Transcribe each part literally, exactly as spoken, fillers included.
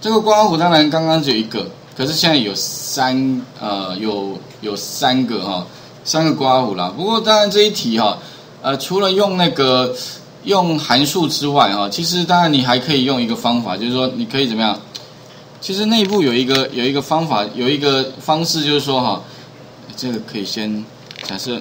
这个刮弧当然刚刚只有一个，可是现在有三呃有有三个哈、哦，三个刮弧啦。不过当然这一题哈、哦，呃除了用那个用函数之外哈、哦，其实当然你还可以用一个方法，就是说你可以怎么样？其实内部有一个有一个方法，有一个方式，就是说哈，这个可以先假设，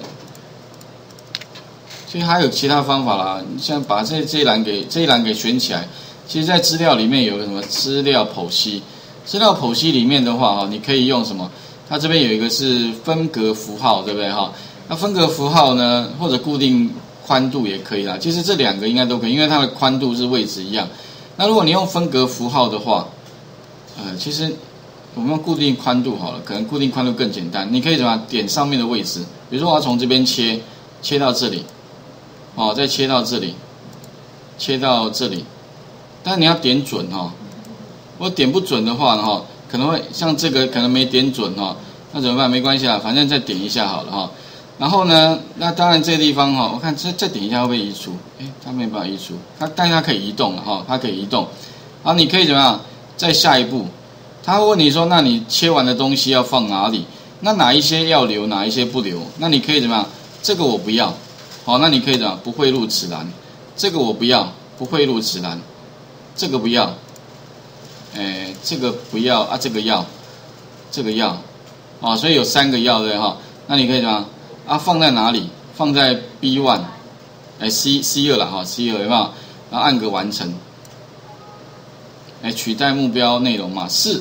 其实还有其他方法啦。你像把这这一栏给这一栏给选起来，其实在资料里面有什么资料剖析，资料剖析里面的话哈，你可以用什么？它这边有一个是分隔符号，对不对哈？那分隔符号呢，或者固定宽度也可以啦。其实这两个应该都可以，因为它的宽度是位置一样。那如果你用分隔符号的话，呃，其实我们用固定宽度好了，可能固定宽度更简单。你可以怎么样点上面的位置？比如说我要从这边切，切到这里，哦，再切到这里，切到这里，但你要点准哈、哦。如果点不准的话呢，哈，可能会像这个可能没点准哈、哦，那怎么办？没关系啦，反正再点一下好了哈、哦。然后呢，那当然这个地方哈、哦，我看再再点一下会不会移除？哎，它没办法移除，它但是它可以移动了哈、哦，它可以移动。然后你可以怎么样？再下一步，他会问你说：“那你切完的东西要放哪里？那哪一些要留，哪一些不留？那你可以怎么样？这个我不要，好，那你可以怎么样？不汇入此栏。这个我不要，不汇入此栏。这个不要，哎，这个不要啊，这个要，这个要，啊，所以有三个要对哈。那你可以怎么样？啊，放在哪里？放在 B 一，哎 C C 二啦哈 C 二有没有？然后按个完成。”哎，取代目标内容嘛是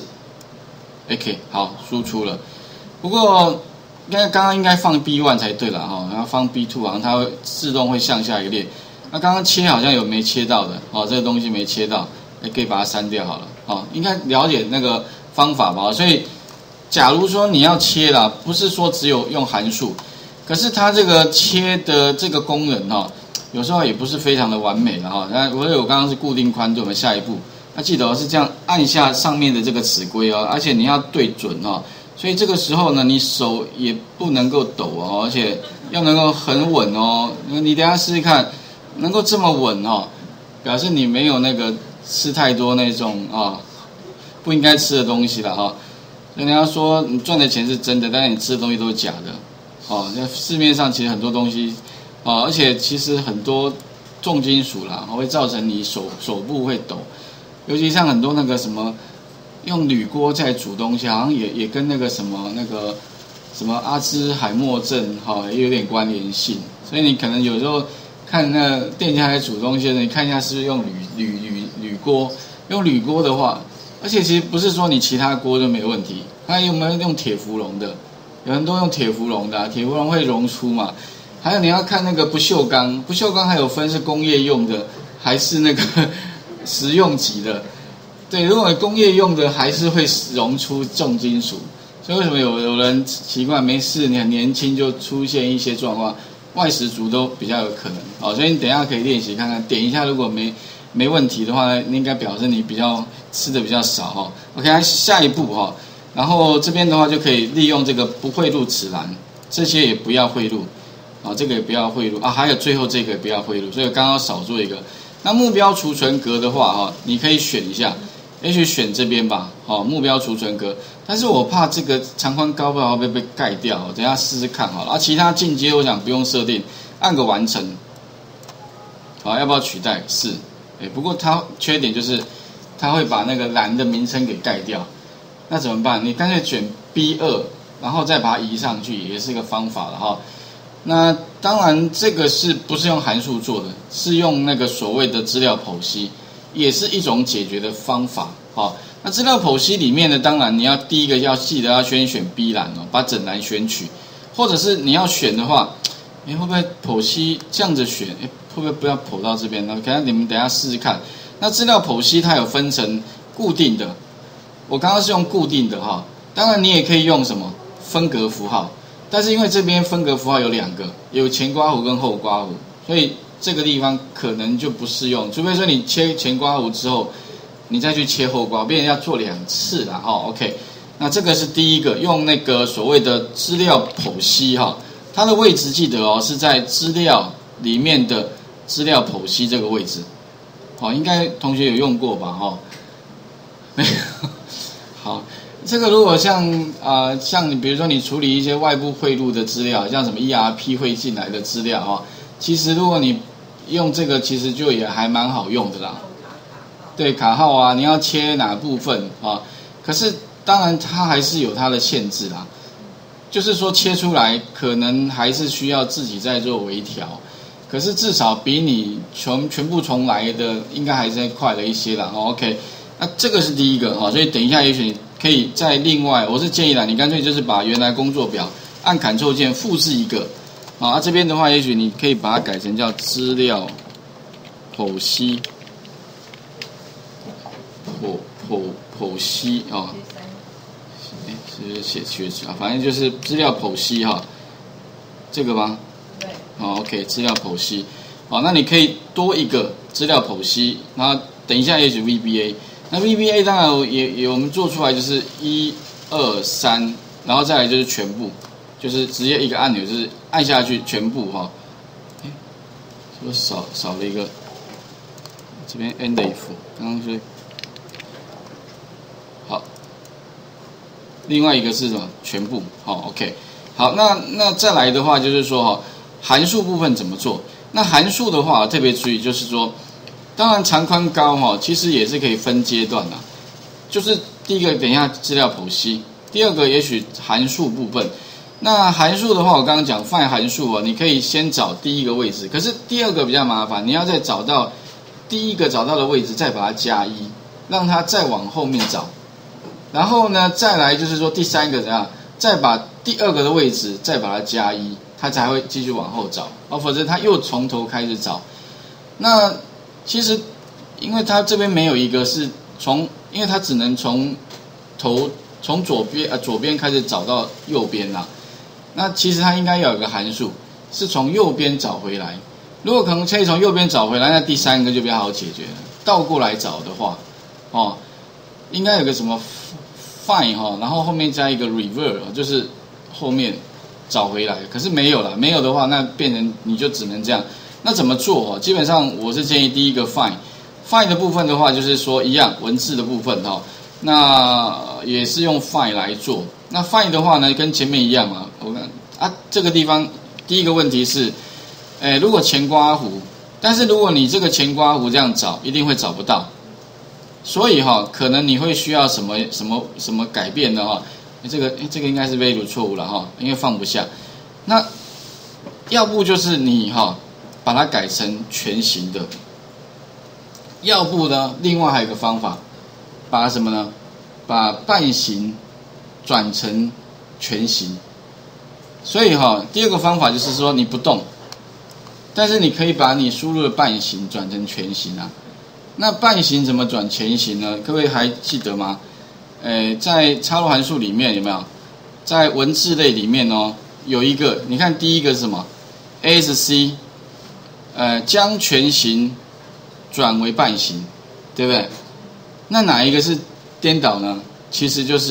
，OK， 好，输出了。不过，应该刚刚应该放 B 一 才对了哈，然后放 B 二，好像它会自动会向下一列。那刚刚切好像有没切到的，哦，这个东西没切到，哎，可以把它删掉好了，哦，应该了解那个方法吧？所以，假如说你要切啦，不是说只有用函数，可是它这个切的这个功能哈、哦，有时候也不是非常的完美了哈。那我有刚刚是固定宽度，我们下一步。那记得哦，是这样按下上面的这个尺规哦，而且你要对准哦，所以这个时候呢，你手也不能够抖哦，而且要能够很稳哦。你等一下试试看，能够这么稳哦，表示你没有那个吃太多那种啊、哦、不应该吃的东西了哈、哦。人家说你赚的钱是真的，但是你吃的东西都是假的哦。那市面上其实很多东西哦，而且其实很多重金属啦，会造成你手手部会抖。尤其像很多那个什么用铝锅在煮东西，好像也也跟那个什么那个什么阿兹海默症哈、哦、也有点关联性，所以你可能有时候看那店家在煮东西的，你看一下是不是用铝铝铝铝锅，用铝锅的话，而且其实不是说你其他锅就没问题，它有没有用铁氟龙的？有人都用铁氟龙的、啊，铁氟龙会溶出嘛。还有你要看那个不锈钢，不锈钢还有分是工业用的还是那个实用级的，对，如果工业用的还是会溶出重金属，所以为什么有有人习惯没事，你很年轻就出现一些状况，外食族都比较有可能，哦，所以你等一下可以练习看看，点一下，如果没没问题的话，应该表示你比较吃的比较少哈、哦。OK， 下一步哈、哦，然后这边的话就可以利用这个不汇入此栏，这些也不要汇入，啊、哦，这个也不要汇入啊，还有最后这个也不要汇入，所以刚刚少做一个。那目标储存格的话，哈，你可以选一下，也许选这边吧，好，目标储存格。但是我怕这个长宽高不好会被盖掉，等一下试试看好了。啊，其他进阶我想不用设定，按个完成。好，要不要取代？是，哎，不过它缺点就是它会把那个栏的名称给盖掉，那怎么办？你干脆选 B 二，然后再把它移上去，也是一个方法了哈。那当然，这个是不是用函数做的？是用那个所谓的资料剖析，也是一种解决的方法。好，那资料剖析里面呢，当然你要第一个要记得要先选 B 栏哦，把整栏选取，或者是你要选的话，哎，会不会剖析这样子选？哎，会不会不要剖到这边呢？可能你们等一下试试看。那资料剖析它有分成固定的，我刚刚是用固定的哈，当然你也可以用什么分隔符号。但是因为这边分隔符号有两个，有前刮弧跟后刮弧，所以这个地方可能就不适用。除非说你切前刮弧之后，你再去切后刮，变成要做两次啦。哦 ，OK， 那这个是第一个，用那个所谓的资料剖析哈，它的位置记得哦，是在资料里面的资料剖析这个位置。好，应该同学有用过吧？哈， 没有。好，这个如果像啊、呃、像你比如说你处理一些外部汇入的资料，像什么 E R P 汇进来的资料哈、哦，其实如果你用这个，其实就也还蛮好用的啦。对，卡号啊，你要切哪部分啊？可是当然它还是有它的限制啦，就是说切出来可能还是需要自己再做微调。可是至少比你全全部重来的应该还是快了一些啦。哦 OK， 那这个是第一个哈，所以等一下也许你可以再另外，我是建议啦，你干脆就是把原来工作表按 Ctrl 键复制一个，好，啊这边的话也许你可以把它改成叫资料剖析，剖剖剖析啊，哎是不是写缺字啊？反正就是资料剖析哈，这个吗？好 ，OK， 资料剖析，好，那你可以多一个资料剖析，然后等一下也许 V B A， 那 V B A 当然也也我们做出来就是一二三，然后再来就是全部，就是直接一个按钮就是按下去全部哈，哎，是不是少少了一个？这边 end if， 刚刚是好，另外一个是什么？全部，好 ，OK， 好，那那再来的话就是说哈。函数部分怎么做？那函数的话，特别注意就是说，当然长宽高哈，其实也是可以分阶段啦。就是第一个，等一下资料剖析；第二个，也许函数部分。那函数的话，我刚刚讲find函数啊，你可以先找第一个位置，可是第二个比较麻烦，你要再找到第一个找到的位置，再把它加一，让它再往后面找。然后呢，再来就是说第三个怎样，再把第二个的位置再把它加一。它才会继续往后找，哦，否则它又从头开始找。那其实，因为它这边没有一个是从，因为它只能从头从左边呃左边开始找到右边啦。那其实它应该要有个函数是从右边找回来。如果可能可以从右边找回来，那第三个就比较好解决了。倒过来找的话，哦，应该有个什么 find 哈、哦，然后后面加一个 revert， 就是后面。找回来，可是没有了，没有的话，那变成你就只能这样。那怎么做哈？基本上我是建议第一个 find，find 的部分的话，就是说一样文字的部分哈，那也是用 find 来做。那 find 的话呢，跟前面一样嘛。我看啊，这个地方第一个问题是，诶，如果前刮弧，但是如果你这个前刮弧这样找，一定会找不到。所以哈，可能你会需要什么什么什么改变的哈。这个这个应该是 value 错误了哈，因为放不下。那要不就是你哈把它改成全形的，要不呢，另外还有一个方法，把什么呢？把半形转成全形。所以哈，第二个方法就是说你不动，但是你可以把你输入的半形转成全形啊。那半形怎么转全形呢？各位还记得吗？诶，在插入函数里面有没有？在文字类里面哦，有一个，你看第一个是什么 ？A S C， 呃，将全形转为半形，对不对？那哪一个是颠倒呢？其实就是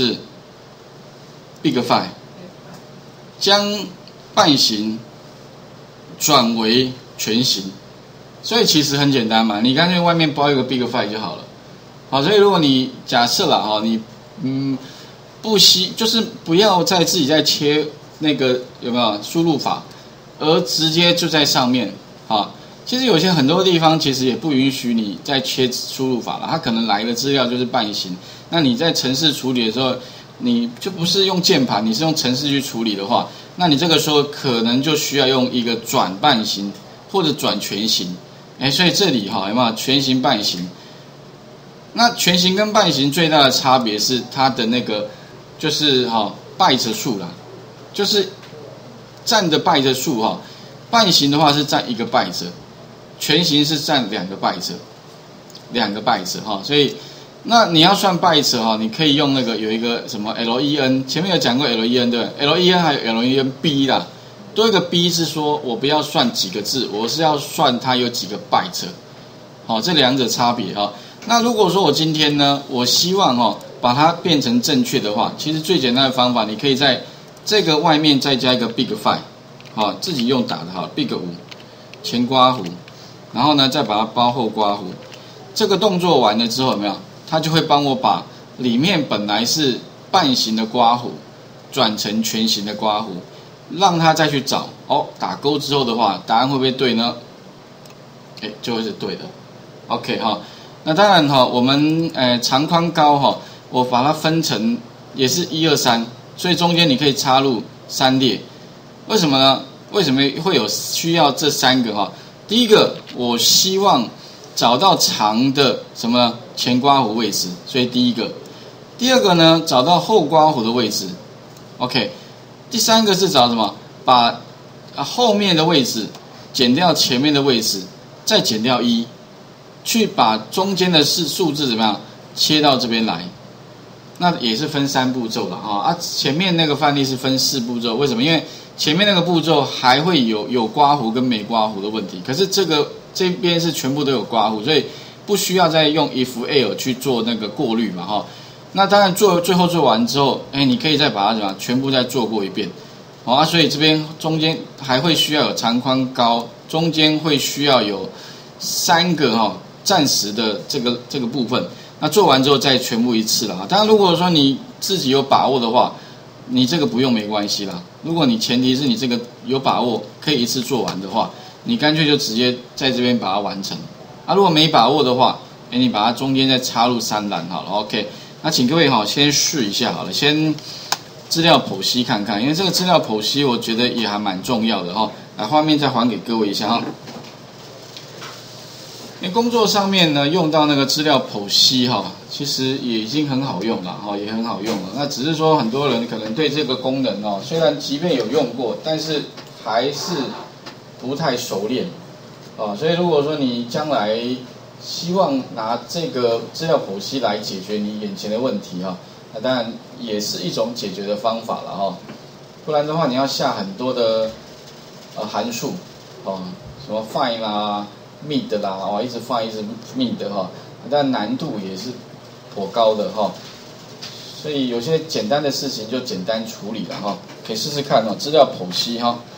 Big Five， 将半形转为全形，所以其实很简单嘛，你干脆外面包一个 Big Five 就好了。好，所以如果你假设了哈，你嗯，不惜就是不要再自己再切那个有没有输入法，而直接就在上面啊。其实有些很多地方其实也不允许你再切输入法了，它可能来的资料就是半形。那你在程式处理的时候，你就不是用键盘，你是用程式去处理的话，那你这个时候可能就需要用一个转半形或者转全形。哎，所以这里哈有没有全形半形？那全形跟半形最大的差别是它的那个就是哈byte数啦，就是占的byte数哈，半形的话是占一个byte，全形是占两个byte，两个byte哈，所以那你要算byte哈，你可以用那个有一个什么 len， 前面有讲过 len 对 ，len 还有 lenb 啦，多一个 b 是说我不要算几个字，我是要算它有几个byte，好，这两者差别哈。那如果说我今天呢，我希望哦把它变成正确的话，其实最简单的方法，你可以在这个外面再加一个 big five， 好，自己用打的哈 ，big 五前刮弧，然后呢再把它包后刮弧，这个动作完了之后有没有？它就会帮我把里面本来是半形的刮弧，转成全形的刮弧，让它再去找哦，打勾之后的话，答案会不会对呢？哎，就会是对的。OK 哈，那当然哈，我们呃长宽高哈，我把它分成也是一二三，所以中间你可以插入三列。为什么呢？为什么会有需要这三个哈？第一个，我希望找到长的什么前刮弧位置，所以第一个。第二个呢，找到后刮弧的位置。OK， 第三个是找什么？把后面的位置减掉前面的位置，再减掉一，去把中间的是数字怎么样切到这边来。那也是分三步骤了哈啊，前面那个范例是分四步骤，为什么？因为前面那个步骤还会有有刮弧跟没刮弧的问题，可是这个这边是全部都有刮弧，所以不需要再用 if else 去做那个过滤嘛哈。那当然做最后做完之后，哎，你可以再把它怎么全部再做过一遍，好啊。所以这边中间还会需要有长宽高，中间会需要有三个哈暂时的这个这个部分。那做完之后再全部一次了啊。当然，如果说你自己有把握的话，你这个不用没关系啦。如果你前提是你这个有把握可以一次做完的话，你干脆就直接在这边把它完成。啊，如果没把握的话，哎，你把它中间再插入三栏好了 ，OK。那请各位哈先试一下好了，先资料剖析看看，因为这个资料剖析我觉得也还蛮重要的哈。来，画面再还给各位一下哈。因为工作上面呢，用到那个资料剖析哈，其实也已经很好用了哈，也很好用了。那只是说很多人可能对这个功能哦，虽然即便有用过，但是还是不太熟练啊。所以如果说你将来希望拿这个资料剖析来解决你眼前的问题哈，那当然也是一种解决的方法了哈。不然的话，你要下很多的呃函数哦，什么 find 啦。mid 啦，哦，一直放一直 mid 哈，但难度也是颇高的哈，所以有些简单的事情就简单处理了哈，可以试试看哦，资料剖析哈。